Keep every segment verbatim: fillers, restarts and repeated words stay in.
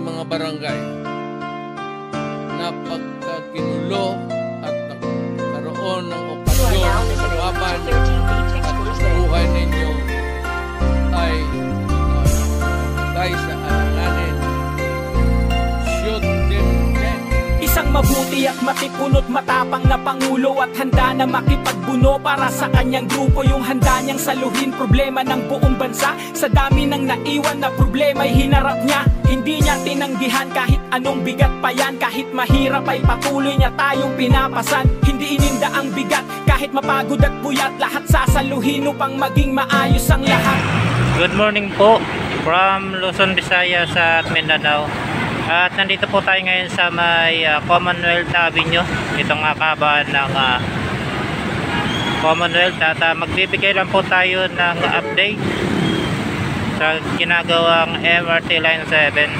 mga barangay na pagkaginulo at nagkaroon ng okasyon sa laban at buhay ninyo ay dahil sa alanganin. Shoot them dead. Isang mabuti at matipunot matapang na pangulo at handa na makipagbuno para sa kanyang grupo. Yung handa niyang saluhin problema ng buong bansa. Sa dami ng naiwan na problema ay hinarap niya. Hindi niya tinanggihan kahit anong bigat pa yan. Kahit mahirap ay patuloy niya tayong pinapasan. Hindi ininda ang bigat kahit mapagod at puyat. Lahat sasaluhin upang maging maayos ang lahat. Good morning po from Luzon, Visayas at Mindanao. At nandito po tayo ngayon sa may uh, Commonwealth Avenue. Itong uh, kahabaan ng uh, Commonwealth. At uh, magbibigay lang po tayo ng update sa ginagawang M R T Line seven.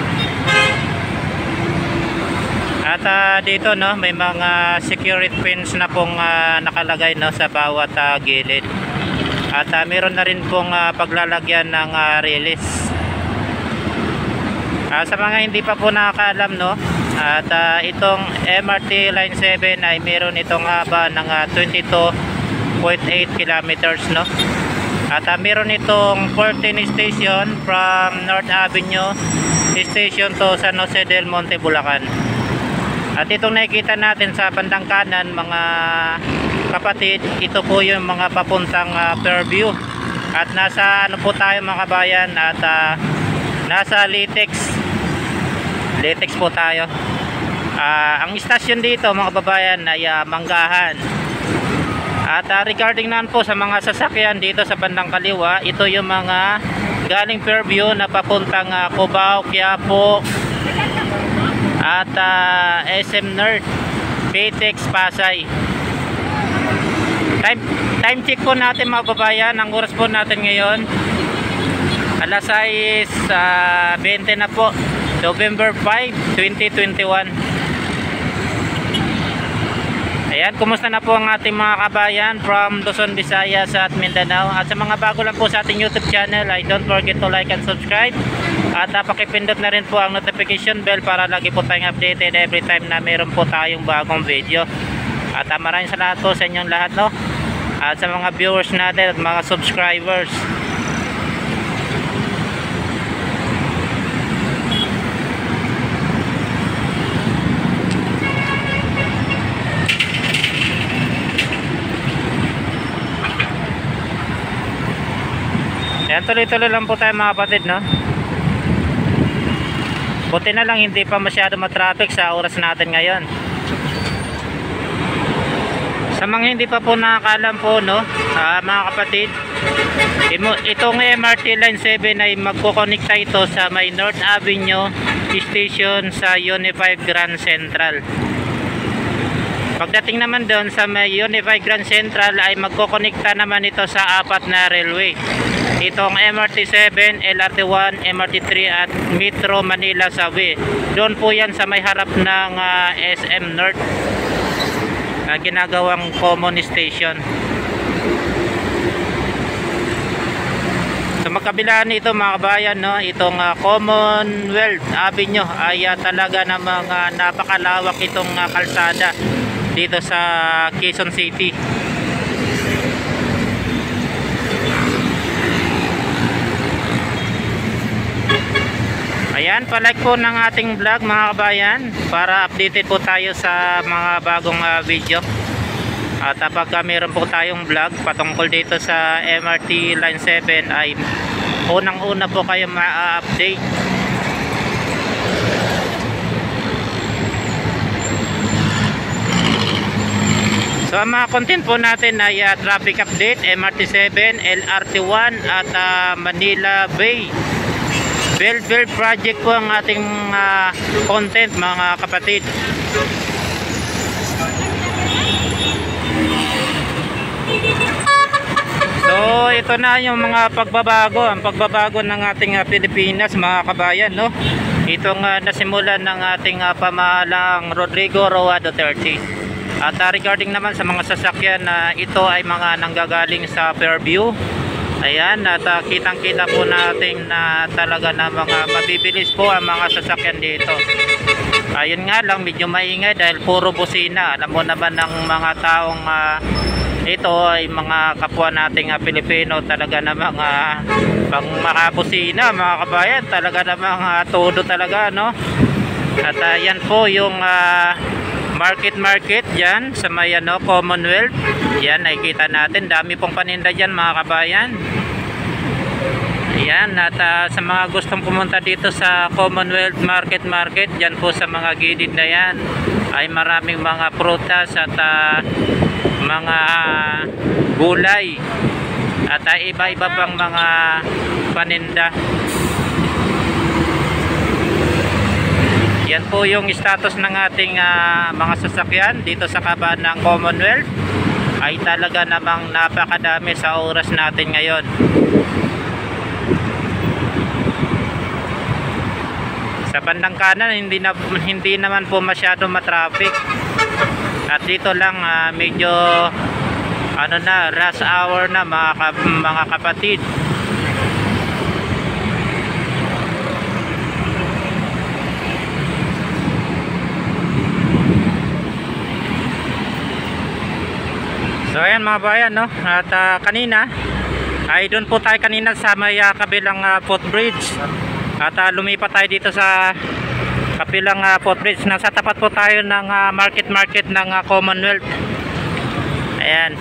At uh, dito no, may mga security pins na pong uh, nakalagay no, sa bawat uh, gilid. At uh, meron na rin pong uh, paglalagyan ng uh, release. Uh, sa mga hindi pa po nakakaalam no, at uh, itong M R T Line seven ay meron itong haba ng uh, twenty-two point eight kilometers no. At uh, meron itong fourteen station from North Avenue Station to San Jose del Monte, Bulacan. At itong nakikita natin sa bandang kanan mga kapatid, ito po yung mga papuntang uh, Fairview. At nasa ano po tayo mga kabayan, at uh, nasa Litex Litex po tayo. uh, Ang istasyon dito mga kababayan ay uh, Maggahan. At uh, regarding naman po sa mga sasakyan dito sa bandang kaliwa, ito yung mga galing Fairview na papuntang uh, Cubao, Quiapo at uh, S M North, Pitex, Pasay. Time, time check po natin mga kababayan. Ang oras po natin ngayon alas sais twenty na po, November five, twenty twenty-one. Ayan, kumusta na po ang ating mga kabayan from Luzon, Visayas at Mindanao. At sa mga bago lang po sa ating YouTube channel ay don't forget to like and subscribe. At uh, pakipindot na rin po ang notification bell para lagi po tayong updated every time na meron po tayong bagong video. At uh, maraming salamat po sa inyong lahat no. At sa mga viewers natin at mga subscribers. Ayan, tuloy-tuloy lang po tayo mga kapatid no. Buti na lang hindi pa masyado matraffic sa oras natin ngayon. Sa mga hindi pa po nakakalam po no, uh, mga kapatid, itong M R T Line seven ay magkukonekta ito sa may North Avenue Station sa Unified Grand Central. Pagdating naman doon sa may Unified Grand Central ay magkukonekta naman ito sa apat na railway. Itong M R T seven, L R T one, M R T three at Metro Manila Subway. Doon po yan sa may harap ng uh, S M North na uh, ginagawang common station. Sa magkabila nito mga kabayan no, itong uh, Commonwealth Avenue ay uh, talaga namang uh, napakalawak itong uh, kalsada dito sa Quezon City. Ayan, palike po ng ating vlog mga kabayan para updated po tayo sa mga bagong uh, video. At uh, pagka meron po tayong vlog patungkol dito sa M R T Line seven ay unang-una po kayo ma-update. So ang mga content po natin ay uh, traffic update, M R T seven, L R T one at uh, Manila Bay. Build build project po ang ating uh, content mga kapatid. So ito na yung mga pagbabago, ang pagbabago ng ating uh, Pilipinas mga kabayan no. Itong uh, nasimulan ng ating uh, pamahalaang Rodrigo Roa Duterte. At uh, regarding naman sa mga sasakyan na uh, ito ay mga nanggagaling sa Fairview Ayan, at uh, kitang-kita po natin na talaga na mga mabibilis po ang mga sasakyan dito. Ayun nga lang, medyo maingay dahil puro busina. Alam mo naman ng mga taong uh, ito ay mga kapwa nating uh, Pilipino, talaga na mga pang makabusina, mga kabayan, talaga na mga todo talaga, no? At uh, yan po yung uh, market market dyan sa may ano, Commonwealth. Yan, nakikita natin, dami pong paninda dyan, mga kabayan. Ayan, at uh, sa mga gustong pumunta dito sa Commonwealth Market Market, dyan po sa mga gilid na yan ay maraming mga prutas at uh, mga gulay at uh, iba-iba pang mga paninda. Yan po yung status ng ating uh, mga sasakyan dito sa kabaan ng Commonwealth. Ay talaga namang napakadami sa oras natin ngayon. Sa bandang kanan hindi na hindi naman po masyado matraffic. At dito lang uh, medyo ano na, rush hour na, mga ka, mga kapatid. So ayan mga bayan, no? At uh, kanina ay doon po tayo kanina sa may uh, kabilang uh, footbridge. At uh, lumipat tayo dito sa kabilang uh, footbridge. Nasa tapat po tayo ng uh, market market ng uh, Commonwealth. Ayan.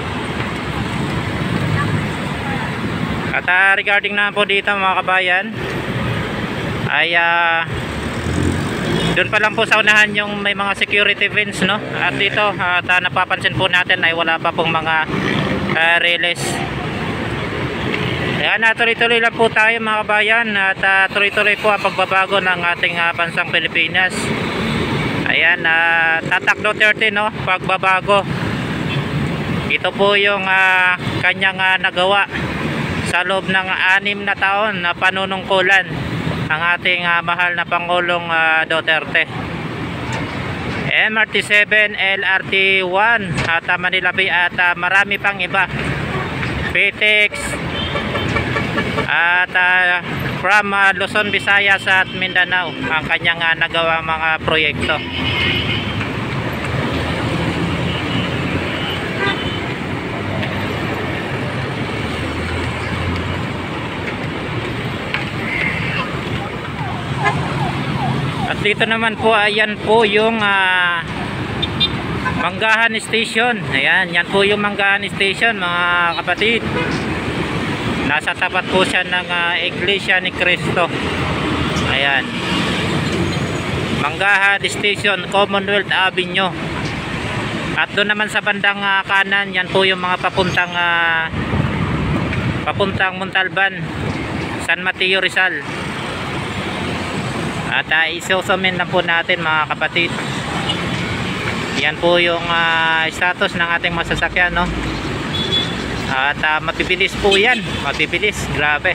At uh, regarding na po dito mga kabayan, ay uh, doon pa lang po sa unahan yung may mga security fence, no? At dito at uh, napapansin po natin ay wala pa pong mga uh, relays. Ayan, uh, tuloy-tuloy lang po tayo mga kabayan at uh, tuloy-tuloy po ang pagbabago ng ating uh, bansang Pilipinas. Ayan, uh, Tatak Duterte, no? Pagbabago. Ito po yung uh, kanyang uh, nagawa sa loob ng anim na taon na panunungkulan ang ating uh, mahal na Pangulong uh, Duterte. M R T seven, L R T one at uh, Manila Bay at uh, marami pang iba. P T X at uh, from uh, Luzon, Visayas at Mindanao ang kanyang uh, nagawa mga proyekto. At dito naman po, ayan po yung uh, Maggahan Station. Ayan, yan po yung Maggahan Station mga kapatid. Nasa tapat po siya ng uh, Iglesia ni Cristo. Ayan, Maggahan Station, Commonwealth Avenue. At doon naman sa bandang uh, kanan, yan po yung mga papuntang uh, papuntang Montalban, San Mateo, Rizal. At uh, isusumin na po natin mga kapatid. Yan po yung uh, status ng ating masasakyan, no? At uh, mabibilis po yan, mabibilis, grabe.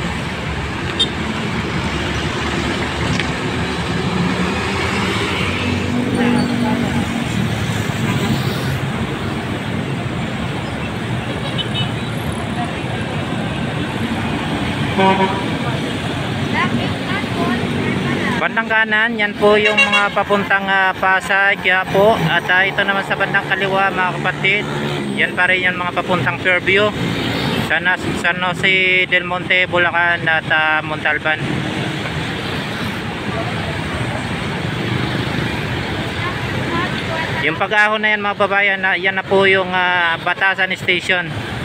Bandang kanan, yan po yung mga papuntang uh, Pasay, Quiapo. At uh, ito naman sa bandang kaliwa mga kapatid, yan pa rin yung mga papuntang Fairview, San, San Jose del Monte, Bulacan at uh, Montalban. Yung pag-ahon na yan mga babayan, na, yan na po yung uh, Batasan Station,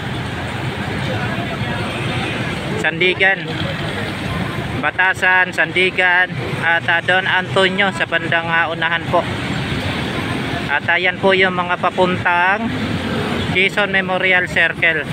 Sandigan, Batasan, Sandigan at uh, Don Antonio sa bandang uh, unahan po. At ayan uh, po yung mga papuntang Quezon Memorial Circle.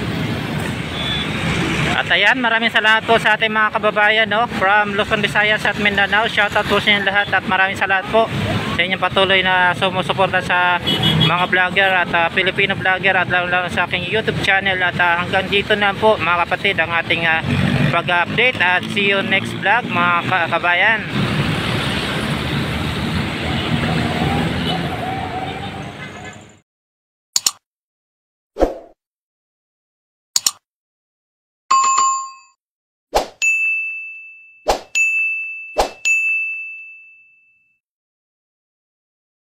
At ayan, maraming salamat po sa ating mga kababayan, no? From Luzon, Visayas at Mindanao. Shoutout po sa inyo lahat at maraming salamat po sa inyong patuloy na sumusuporta sa mga vlogger at uh, Filipino vlogger at lalo-lalo sa aking YouTube channel. At uh, hanggang dito na po mga kapatid ang ating uh, pag-update at see you next vlog mga kabayan.